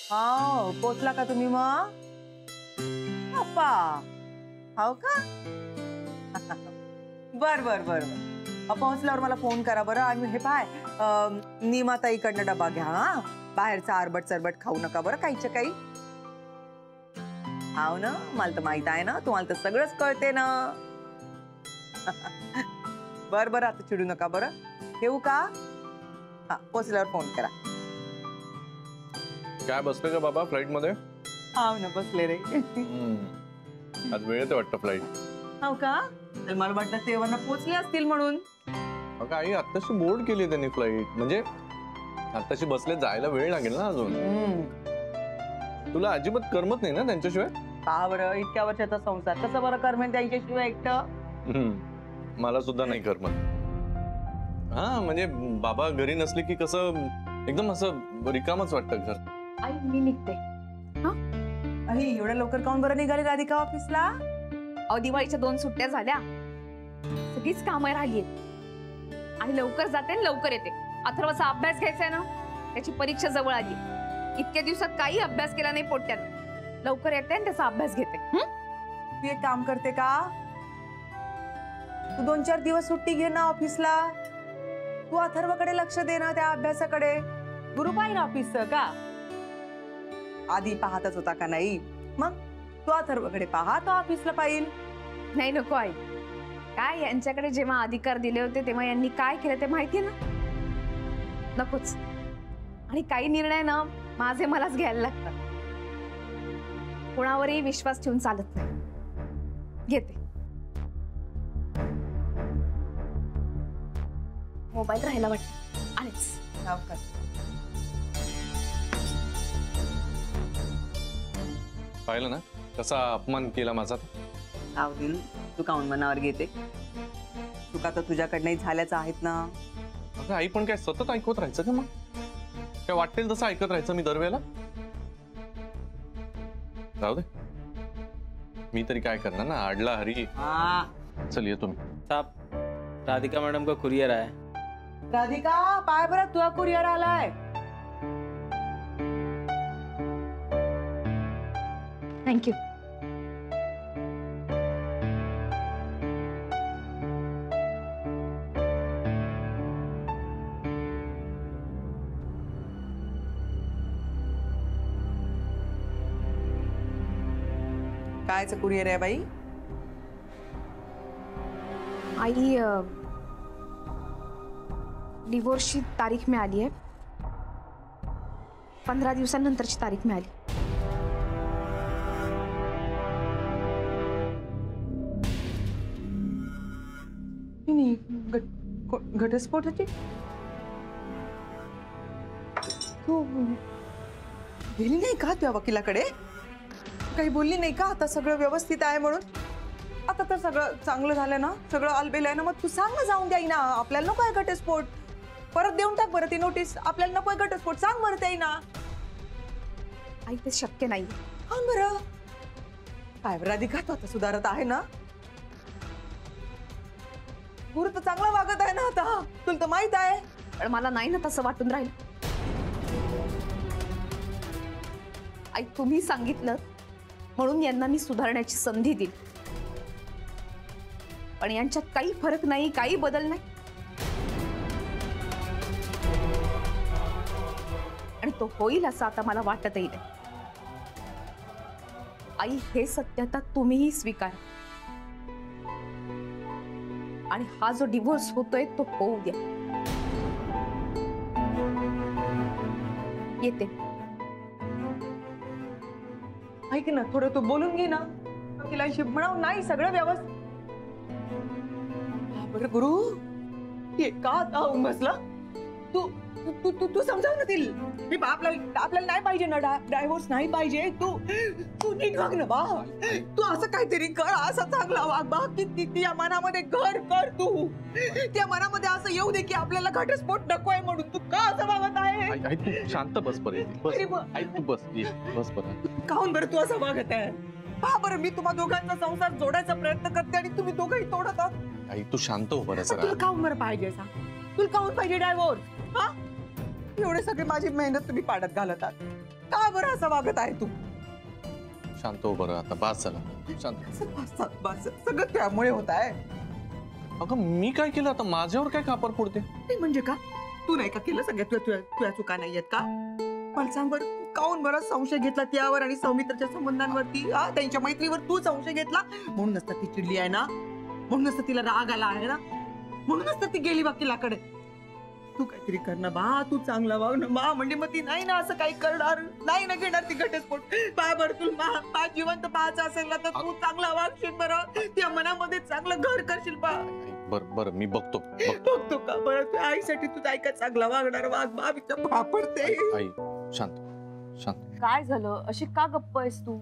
हा पोचला का तुम्ही मग? अप्पा हो का? बर बर बर पोहोचल्यावर मला फोन करा बरं. आणि हे पाय नीमाताईकडनं डबा घ्या हा. बाहेरचा आरबट चरबट खाऊ नका बरं काहीच्या काही. हाव ना मला तर माहित आहे ना तुम्हाला तर सगळंच कळते ना. बर बर आता चिडू नका बरं. ठेवू का? हा पोहोचल्यावर फोन करा. काय बसले का बाबा फ्लाइट मध्ये? हाव ना बसले रे. आज वेळ येते वाटतं फ्लाइट. हो का? मला वाटतं तेव्हा पोहोचले असतील म्हणून. अगं आई आत्ताशी बोर्ड केली त्यांनी फ्लाइट. म्हणजे आत्ताशी बसले जायला वेळ लागेल ना अजून. तुला अजिबात करमत नाही ना त्यांच्याशिवाय? का बरं इतक्या वर्षाचा संसार कसं बरं करमेल त्यांच्याशिवाय एकटं? मला सुद्धा नाही करमत. हा म्हणजे बाबा घरी नसले की कसं एकदम असं रिकामच वाटतं घर. आई मी निघते. आई एवढ्या लवकर काऊन बरं निघाली राधिका ऑफिसला? अहो दिवाळीच्या 2 सुट्ट्या झाल्या, सगळीच कामं राहिली आणि लवकर जाते आणि लवकर येते. अथर्वचा अभ्यास घ्यायचा आहे ना, त्याची परीक्षा जवळ आली. इतक्या दिवसात काही अभ्यास केला नाही पोट्यानं. लवकर येते आणि त्याचा अभ्यास घेते. तू एक काम करते का? तू 2-4 दिवस सुट्टी घे ना ऑफिसला. तू अथर्वकडे लक्ष दे ना त्या अभ्यासाकडे. गुरु पाहिजे ऑफिसचं का? आधी पाहतच होता का नाही? मग तू अथर्वकडे पाहा तो ऑफिसला पाहिल. नाही नको आई. काय यांच्याकडे जेव्हा अधिकार दिले होते तेव्हा यांनी काय केलं ते माहिती ना. नकोच. आणि काही निर्णय ना माझे मलाच घ्यायला लागतात. कोणावरही विश्वास ठेवून चालत नाही. घेते. मोबाईल राहायला वाटतं. आलेच. पाहिलं ना कसा अपमान केला माझा. आवडील तू काऊन मनावर घेते? चुका तर तुझ्याकडनंही झाल्याच आहेत ना. अगं आई पण काय सतत ऐकत राहायचं का? मग काय वाटेल तसं ऐकत राहायचं मी दरवेळेला? जाऊ दे मी तरी काय करणार ना. आडला हरी. चल येतो मी. साहब राधिका मैडम का कुरियर आया. राधिका पाय बरं तुझा कुरियर आलाय. थँक्यू. कायचं कुरियर आहे बाई? आई डिवोर्सची तारीख मिळाली आहे. 15 दिवसांनंतरची तारीख मिळाली. घटस्फोटाची तू गेली नाही का त्या वकिलाकडे? काही बोलली नाही का आता सगळं व्यवस्थित आहे म्हणून? आता तर सगळं चांगलं झालं ना, सगळं आलबेल आहे ना, मग तू सांग ना जाऊन द्याई ना. आपल्याला नको आहे घटस्फोट. परत देऊन टाक बरं ती नोटीस. आपल्याला नको आहे घटस्फोट. सांग बरं त्याई ना. आई ते शक्य नाही. हा बरं काय राधिका तू आता सुधारत आहे ना? गुरु तर चांगला वागत आहे ना आता. तुला तर माहित आहे. पण मला नाही ना तसं वाटून राहील. आई तुम्ही सांगितलं म्हणून यांना मी सुधारण्याची संधी दिली. पण यांच्यात काही फरक नाही, काही बदल नाही. आणि तो होईल असं आता मला वाटतही नाही. आई हे सत्य आता तुम्हीही स्वीकार. आणि हा जो डिवोर्स होतोय तो होऊ द्या. येते. ऐक ना थोडं तू बोलून घे ना. वकिलांशी म्हणाव नाही सगळं व्यवस्थित. बरं गुरु हे का आता बसला? तू तू तू तू समजाव ना तिला. आपल्याला नाही पाहिजे ना डायव्होर्स नाही पाहिजे. तू नीट वाग ना बा. तू असं काहीतरी कर. असं चांगला वाग बा की त्या मनामध्ये घर कर. तू त्या मनामध्ये असं येऊ दे की आपल्याला घटस्फोट नको आहे म्हणून. तू का असं वागत आहे? आई तू शांत बस पर्यंत. आई तू बस बस पर्यंत. काहून बरं तू असं वागत आहे? पहा बरं मी तुम्हा दोघांचा संसार जोडायचा प्रयत्न करते आणि तुम्ही दोघंही तोडत आहात. आई तू शांत हो बरं. तुला काहून बरं पाहिजे सांग? तुला काहून पाहिजे डायव्होर्स? हा एवढे सगळे माझी मेहनत तुम्ही पाडत घालत आहात. का बरं असं वागत आहे तू? शांत हो बरं, आता बास झालं. शांत. सगळं त्यामुळे होत आहे. अगं मी काय केलं आता? माझ्यावर काय खापर फोडते? ते म्हणजे का? तू नाही का केलं? सगळ्यात तुझ्या चुका नाहीयेत का? मला सांग बरं, काऊन बरं संशय घेतला त्यावर आणि सौमित्रच्या संबंधांवरती? त्यांच्या मैत्रीवर तू संशय घेतला म्हणूनच तर ती चिडली आहे ना, म्हणूनच तर तिला राग आला आहे ना, म्हणूनच तर ती गेली वकिलाकडे. तू काहीतरी कर ना बा, तू चांगला वाग ना बा, म्हणजे मग ती नाही ना असं काही करणार, नाही ना घेणार ती घटस्फोट. पा बरं, तुला जिवंत पाहायचं असेल ना तर तू चांगला वागशील बरं, त्या मनामध्ये चांगलं घर करशील बा. बरं मी बघतो का बरं? तू आईसाठी तू ऐका चांगला वागणार वाग बा. वापरते आई. शांत. काय झालं? अशी का गप्प आहेस तू?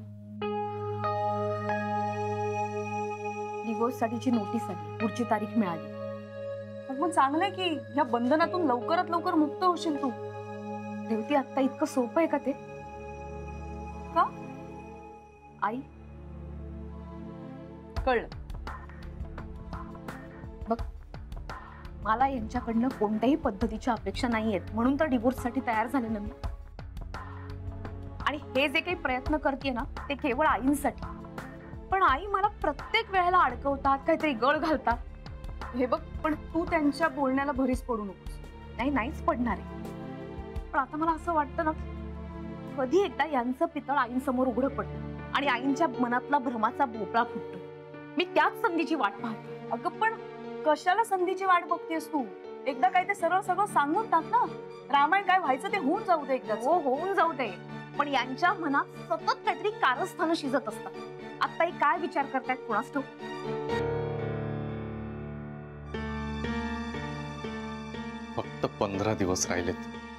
डिवोर्स साठीची नोटीस आली, पुढची तारीख मिळाली. मग चांगलंय की या बंधनातून लवकरात लवकर मुक्त होशील तू. रेवती, आता इतकं सोपं आहे का ते? का आई? कळलं बघ, मला यांच्याकडनं कोणत्याही पद्धतीच्या अपेक्षा नाहीयेत, म्हणून तर डिवोर्स साठी तयार झाले ना. आणि हे जे काही प्रयत्न करते ना ते केवळ आईंसाठी. पण आई मला प्रत्येक वेळेला अडकवतात, काहीतरी गळ घालतात. हे बघ, पण तू त्यांच्या बोलण्याला भरीस पडू नकोस. नाहीच पडणार आहे. पण आता मला असं वाटतं ना, कधी एकदा यांचं पितळ आईंसमोर उघडं पडतं आणि आईंच्या मनातला भ्रमाचा भोपळा फुटतो. मी त्याच संधीची वाट पाहते. अगं पण कशाला संधीची वाट बघतेस तू? एकदा काय ते सरळ सगळं सांगून टाक ना. रामायण काय व्हायचं ते होऊन जाऊ दे एकदा. हो, होऊन जाऊ दे. पण यांच्या मनात सतत काहीतरी कारस्थानं शिजत असतात. आत्ताही काय विचार करतायत कोणास ठाऊक. फक्त 15 दिवस राहिलेत.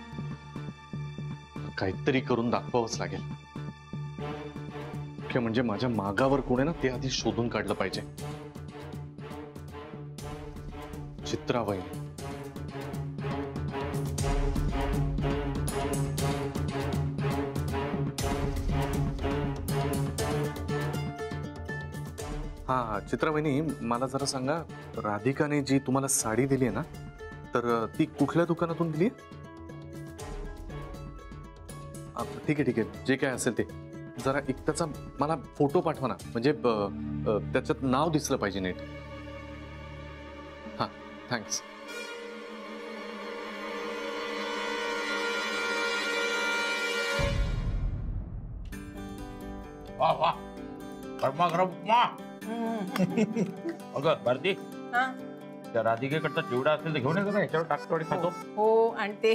काहीतरी करून दाखवावंच लागेल. म्हणजे माझ्या मागावर कोण आहे ना ते आधी शोधून काढलं पाहिजे. चित्राबाई. हा चित्राबाईनी, मला जरा सांगा, राधिकाने जी तुम्हाला साडी दिली आहे ना, तर ती कुठल्या दुकानातून दिली? ठीक आहे, जे काय असेल ते जरा एक त्याचा मला फोटो पाठवा ना, म्हणजे त्याच्यात नाव दिसलं पाहिजे नीट. हा, थँक्स. वाह वाह, गरमागरम उपमा. अगं भारती, त्या राधिकेकडचा चिवडा असेल तर घेऊन येतो का? ह्याच्यावर टाकतो खातो. हो, आणि ते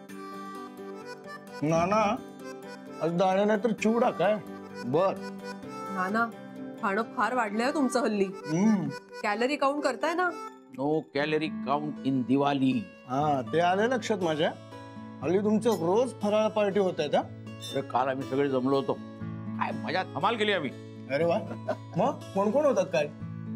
नाना आज दाणे नाही तर चिवडा काय? बर नाना, खाणं फार वाढलंय तुमचं हल्ली. कॅलरी काउंट करताय ना? No calorie count in Diwali. हा, ते आले लक्षात माझ्या. हल्ली तुमचं रोज फराळ पार्टी होत आहेत. अरे काल आम्ही सगळे जमलो होतो, काय मजा धमाल केली आम्ही. अरे वा, मग कोण कोण होतात? काय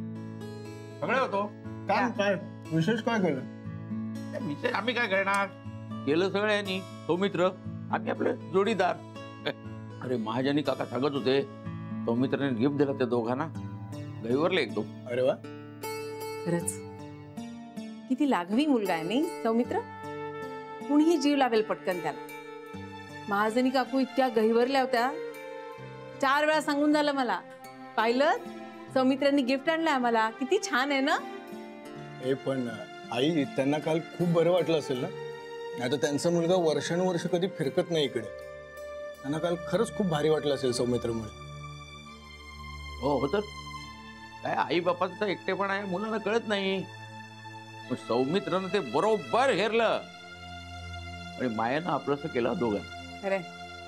सगळे होतो. काय विशेष काय केलं? विषय आम्ही काय करणार, केलं सगळ्यांनी. सौमित्र, आम्ही आपले जोडीदार. अरे महाजनी काका सांगत होते सौमित्राने गिफ्ट दिला त्या दोघांना. गैवरले एकदम. अरे वा, खरंच किती लागवी मुलगा आहे नाही सौमित्र. कुणीही जीव लावेल पटकन त्याला. महाजनी काकू इतक्या गहिवरल्या होत्या, 4 वेळा सांगून झालं मला. पाहिलं, सौमित्रांनी गिफ्ट आणलंय आम्हाला. किती छान आहे ना. हे पण आई, त्यांना काल खूप बरं वाटलं असेल ना. नाही तर त्यांचा मुलगा वर्षानुवर्ष कधी फिरकत नाही इकडे. त्यांना काल खरंच खूप भारी वाटलं असेल सौमित्रमुळे. हो तर काय, आई बापाचा एकटेपणा आहे मुलांना कळत नाही. पण सौमित्रानं ते बरोबर हेरलं आणि मायानं आपलंसं केलं दोघं. खरंय,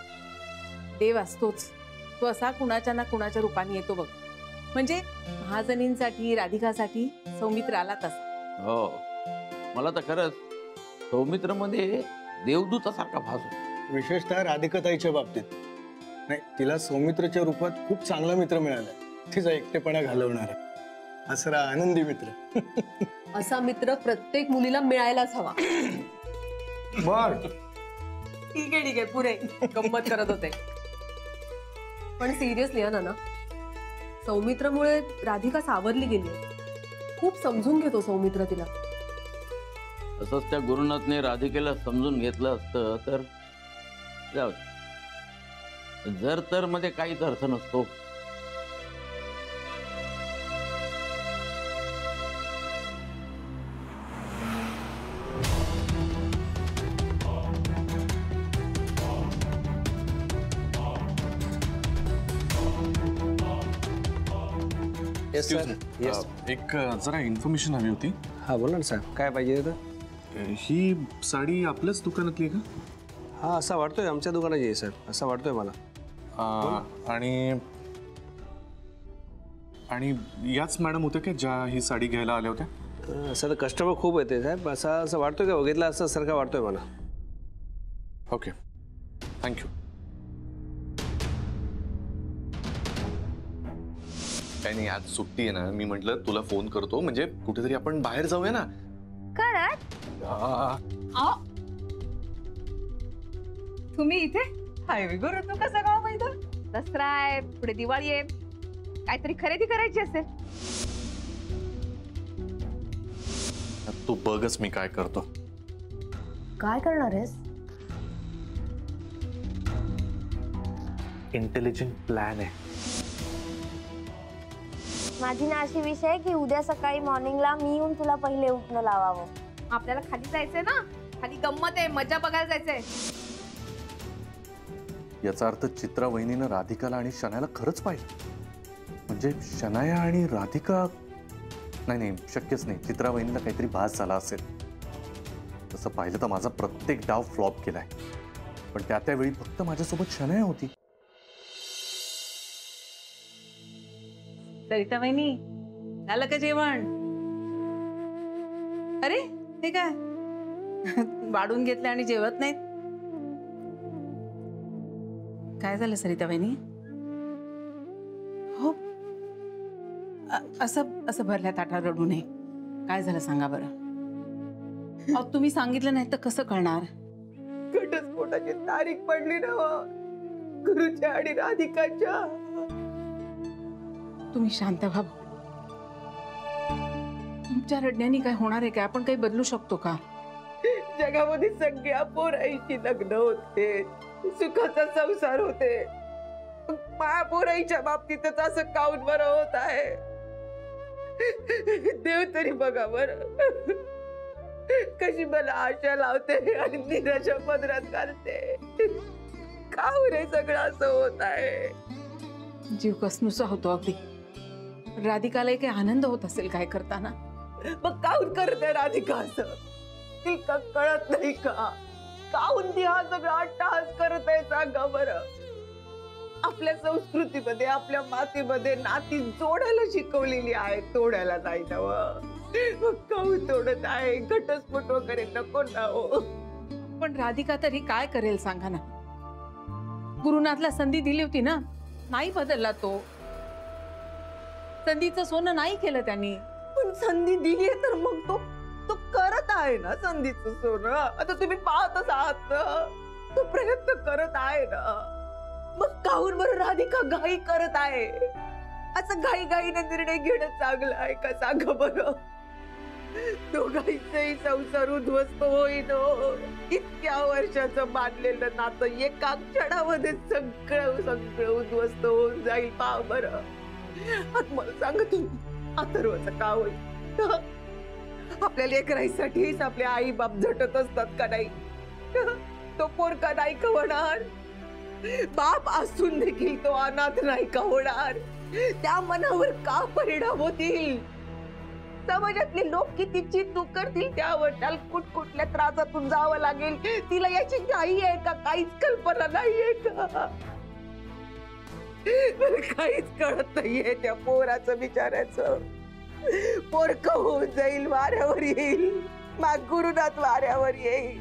देव असतोच. तो असा कुणाच्या ना कुणाच्या रूपाने येतो बघ. म्हणजे महाजनींसाठी, राधिकासाठी सौमित्र आला तसा. हो, मला तर खरंच सौमित्र मध्ये देवदूतासारखा भास होतो. विशेषतः राधिकाताईच्या बाबतीत. नाही, तिला सौमित्रच्या रूपात खूप चांगला मित्र मिळाला. तिचा एकटेपणा घालवणारा असरा आनंदी मित्र. असा मित्र प्रत्येक मुलीला मिळायलाच हवा. बर ठीक आहे, पुरे गंमत करत होते. पण सिरियसली ना, सौमित्रमुळे राधिका सावरली गेली. खूप समजून घेतो सौमित्र तिला. तसंच त्या गुरुनाथने राधिकेला समजून घेतलं असतं तर जाऊ. जर तर मध्ये काहीच अर्थ नसतो. एक जरा इन्फॉर्मेशन हवी होती. हा बोला ना साहेब, काय पाहिजे तर? ही साडी आपल्याच दुकानातली आहे का? हा असं वाटतोय, आमच्या दुकानाची आहे साहेब, असं वाटतोय मला. आणि आणि याच मॅडम होत्या का ज्या ही साडी घ्यायला आल्या होत्या? असं तर कस्टमर खूप येते साहेब, असं वाटतोय का बघितलं असं सारखं वाटतोय मला. Okay, thank you. काही नाही, आज सुट्टी आहे ना, मी म्हटलं तुला फोन करतो, म्हणजे कुठेतरी आपण बाहेर जाऊया ना. तुम्ही इथे? हाय गुरु, तू कसं गाव माहिती? दसरा आहे, पुढे दिवाळी आहे, काहीतरी खरेदी करायची असेल. तू बघच मी काय करतो. काय करणार आहेस? इंटेलिजंट प्लॅन आहे. माझी ना अशी विषय आहे की उद्या सकाळी मॉर्निंगला मी येऊन तुला पहिले उठणं लावावं. आपल्याला खाली जायचंय ना, खाली गंमत आहे, मजा बघायला जायचंय. याचा अर्थ चित्रा वहिनीनं राधिकाला आणि शनायाला खरंच पाहिलं. म्हणजे शनाया आणि राधिका, नाही शक्यच नाही. चित्रा वहिनीला काहीतरी भास झाला असेल. तसं पाहिलं तर माझा प्रत्येक डाव फ्लॉप केलाय, पण त्यावेळी फक्त माझ्यासोबत शनाया होती. सरिता वहिनी, झालं का जेवण? अरे हे काय वाढून घेतलं आणि जेवत नाहीत? काय झालं सरिता वहिनी? हो, असं भरल्या ताटात रडू नये. काय झालं सांगा बरं. अहो तुम्ही सांगितलं नाही तर कसं कळणार? घटस्फोटाची तारीख पडली ना गुरुच्या आणि राधिकाच्या. तुम्ही शांत व्हा. तुमच्या रडण्याने काय होणार आहे का? आपण काही बदलू शकतो का? जगामध्ये सगळ्या पोराईची लग्न होते, सुखाचा संसार होते. पोराईच्या बाबतीतच असं काऊन बरं होत आहे? देव तरी बघा बरं कशी मला आशा लावते आणि निराशा पदरात घालते. काऊन हे सगळं असं होत आहे? जीव कसनुसा होतो अगदी. राधिकाला काही आनंद होत असेल काय करताना? मग काऊन करते राधिका असं? तिला कळत नाही का? काऊन ती हा सगळा अट्टहास करत आहे सांगा बरं? आपल्या संस्कृतीमध्ये, आपल्या मातीमध्ये नाती जोडायला शिकवलेली आहे, तोडायला नाही ना. मग काऊन तोडत आहे? घटस्फोट वगैरे नको ना हो. पण राधिका तरी काय करेल सांगा ना? गुरुनाथला संधी दिली होती ना, नाही बदलला तो. संधीचं सोनं नाही केलं त्यांनी. पण संधी दिली आहे तर मग तो करत आहे ना संधीचं सोनं. आता तुम्ही पाहतच आहात ना, तो प्रयत्न करत आहे ना. मग काहून बरं राधिका घाई करत आहे? असं घाईने निर्णय घेणं चांगलं आहे का सांगा बरं? दोघांचाही संसार उद्ध्वस्त होईन. इतक्या वर्षाचं बांधलेलं नातं एका क्षणामध्ये सगळं उद्ध्वस्त होऊन जाईल. पहा बरं. आता मला सांगा तुम्ही, अथर्वचं का होईल? आपल्या लेकराईसाठीच आपले आई बाप झटत असतात का नाही? तो पोरका नाही का होणार? बाप असून देखील तो अनाथ नाही का होणार? त्या मनावर का परिणाम होतील? समाजातले लोक किती चिंतू करतील त्यावर. त्याला कुठल्या त्रासातून जावं लागेल, तिला याची घाई आहे का? काहीच कल्पना नाहीये का? काहीच कळत नाहीये त्या पोराचं बिचाऱ्याचं. पोरकं होऊन जाईल, वाऱ्यावर येईल. मग गुरुनाथ वाऱ्यावर येईल.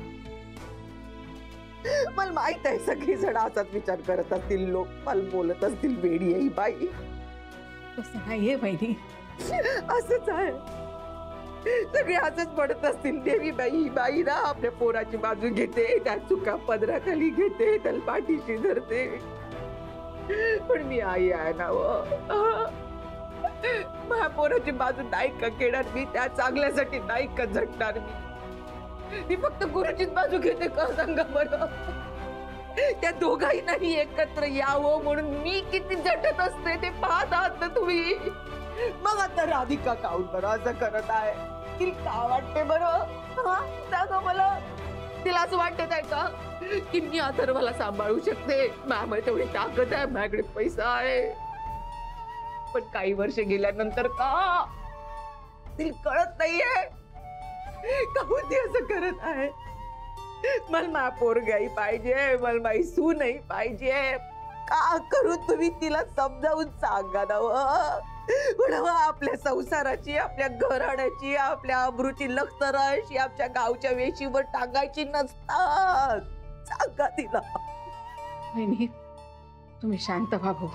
मला माहित आहे सगळी जण असाच विचार करत असतील. लोक मला बोलत असतील, वेडी आहे बाई. तसं नाहीये बहिणी, असंच आहे. सगळे असंच पडत असतील. देवी बाई ना आपल्या पोराची बाजू घेते, त्या चुका पदराखाली घेते, त्याला पाठीशी धरते. पण मी आई आहे ना, माझ्या पोराची बाजू नाही का घेणार मी? त्या चांगल्यासाठी नाही का झटणार मी? फक्त गुरुचीच बाजू घेते का सांगा बरं? त्या दोघांनाही एकत्र यावं म्हणून मी किती झटत असते ते पाहत आहात ना तुम्ही. मग आता राधिका काऊन बरं असं करत आहे? तिला का वाटते बरं? सांगा मला. तिला असं वाटत आहे का की मी अथर्वला सांभाळू शकते? माझ्यामध्ये तेवढी ताकद आहे, माझ्याकडे पैसा आहे. पण काही वर्ष गेल्यानंतर का तिला कळत नाहीये का ती असं करत आहे? मला मा पोरगाई पाहिजे, मला माई सूनही पाहिजे. का करू तुम्ही तिला समजावून सांगा ना. आपल्या संसाराची, आपल्या घराण्याची, आपल्या अब्रूची लखतर अशी आमच्या गावच्या वेशीवर टांगायची नसतात. सांगा तिला. वहिनी, तुम्ही शांत व्हा भाऊ.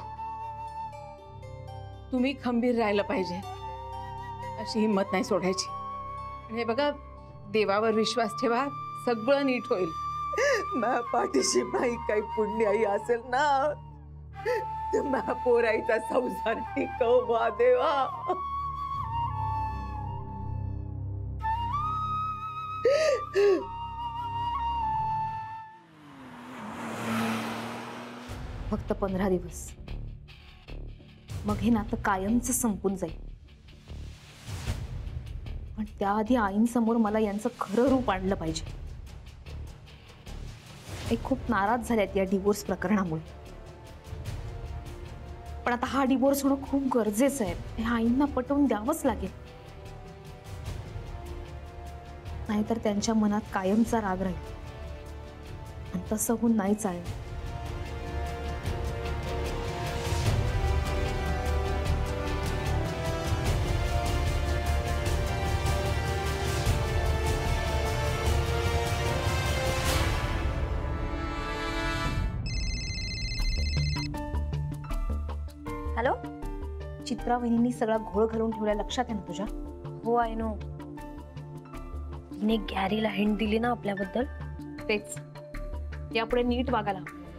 तुम्ही खंबीर राहायला पाहिजे. अशी हिंमत नाही सोडायची. हे बघा, देवावर विश्वास ठेवा, सगळं नीट होईल. माझ्या पाठीशी बाई काही पुण्याई असेल ना तर माझ्या पोराईचा संसार टिकवा देवा. फक्त 15 दिवस, मग हे नातं कायमचं संपून जाईल. पण त्याआधी आईंसमोर मला यांचं खरं रूप आणलं पाहिजे. आई खूप नाराज झाल्यात या डिवोर्स प्रकरणामुळे. पण आता हा डिवोर्स होणं खूप गरजेचं आहे. हे आईंना पटवून द्यावंच लागेल, नाहीतर त्यांच्या मनात कायमचा राग राहील. आणि तसं होऊन नाही चालणार. हॅलो. चित्रा वहिनींनी सगळा घोळ घालून ठेवला, लक्षात आहे ना तुझ्या? हो, आय नो. तिने गॅरीला हिंट दिली ना आपल्याबद्दल. तेच, यापुढे नीट वागायला.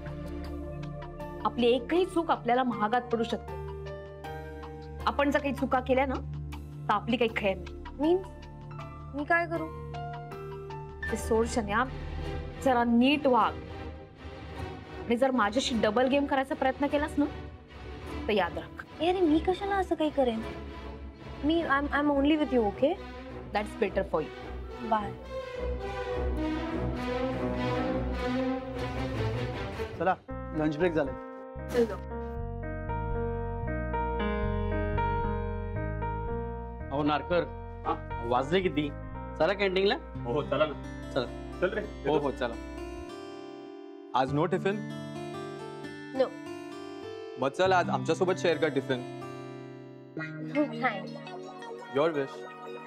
आपली एकही चूक आपल्याला महागात पडू शकते. आपण जर काही चुका केल्या ना तर आपली काही खैर नाही. मी काय करू? ते सोड शन्या, जरा नीट वाग. आणि जर माझ्याशी डबल गेम करायचा प्रयत्न केलास ना तर याद राख. अरे मी कशाला असं काही करेन? मी I am only with you. Okay, that's better for you. Bye. चला, लंच ब्रेक झाला. चल जाऊ. अहो नारकर, वाजले किती? चला कॅन्टीनला. हो चला ना. चला. चल रे. हो हो चला. आज नो टिफिन? नो. मग चल आज आमच्यासोबत शेअर कर tiffin. Your wish.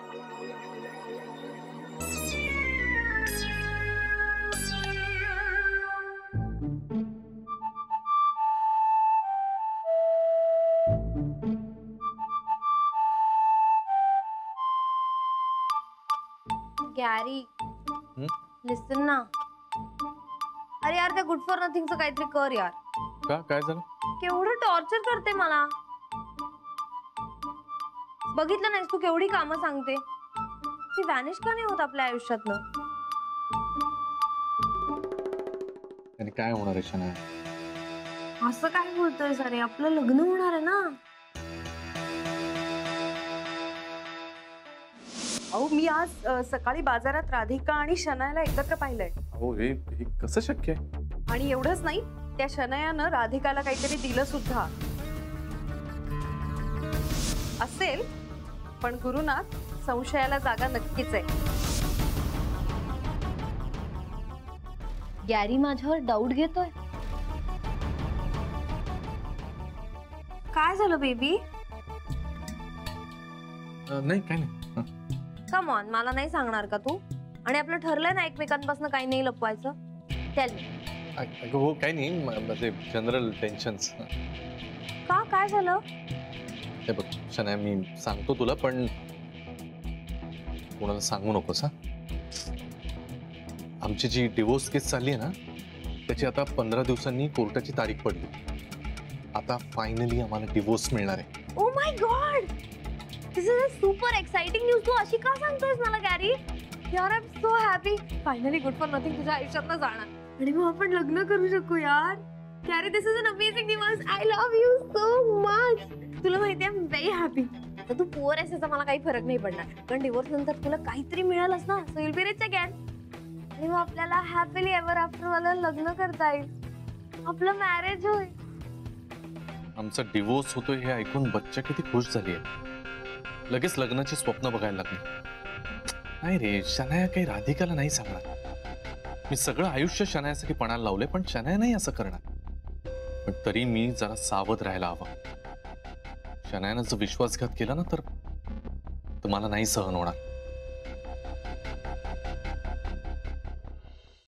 Gary, listen ना. अरे यार, त्या गुड फॉर नथिंगचं काहीतरी कर यार. का काय झालं? केवढं टॉर्चर करते मला. बघितलं नाहीस तू केवढी कामं सांगते. ती वॅनिश का नाही होत आपल्या आयुष्यातनं? आणि काय होणार आहे शनाया? असं काय बोलतोय सरे? आपलं लग्न होणार आहे ना. अहो, मी आज सकाळी बाजारात राधिका आणि शनायाला एकत्र पाहिलंय. हो, हे कसं शक्य आहे? आणि एवढंच नाही, त्या शनायानं राधिकाला काहीतरी दिलं सुद्धा असेल. पण गुरुनाथ, संशयाला जागा नक्कीच आहे. गॅरी माझ्यावर डाऊट घेतोय. काय झालं बेबी? नाही काय नाही. कम ऑन, मला नाही सांगणार का तू? आणि आपलं ठरलंय ना एकमेकांपासून काही नाही लपवायचं. Tell me. हो काही नाही, म्हणजे जनरल टेन्शन्स. का, काय झालं? हे बघ शनाया, मी सांगतो तुला, पण कोणाला सांगू नकोस. हा, आमची जी डिवोर्स केस चालली आहे ना त्याची आता 15 दिवसांनी कोर्टाची तारीख पडली. आता फायनली आम्हाला डिवोर्स मिळणार आहे. Oh my god, this is a super exciting news. तू अशी का सांगतोयस मला गॅरी? यार, I am so happy. Finally good for nothing तुझ्या आयुष्यातनं जाणार. आणि मग आपण लग्न करू शकू यार. Carrie this is an amazing दिवस. I love you so much. तुला माहिती आहे, आय एम व्हेरी हॅपी. तू पुअर आहेस याचा मला काही फरक नाही पडणार, कारण डिवोर्स नंतर तुला काहीतरी मिळालंच ना, so you'll be rich again. आणि मग आपल्याला हॅपीली एव्हर आफ्टर मला लग्न करता येईल, आपलं मॅरेज होईल. आमचा डिवोर्स होतोय हे ऐकून बच्चा किती खुश झाली आहे. लगेच लग्नाची स्वप्न बघायला लागली. नाही रे, शनाया काही राधिकाला नाही सांगणार. मी सगळं आयुष्य शनायासाठी पणाला लावले, पण शनाया नाही असं करणार. पण तरी मी जरा सावध राहायला हवं. शनायानं जर विश्वासघात केला ना तर मला नाही सहन होणार.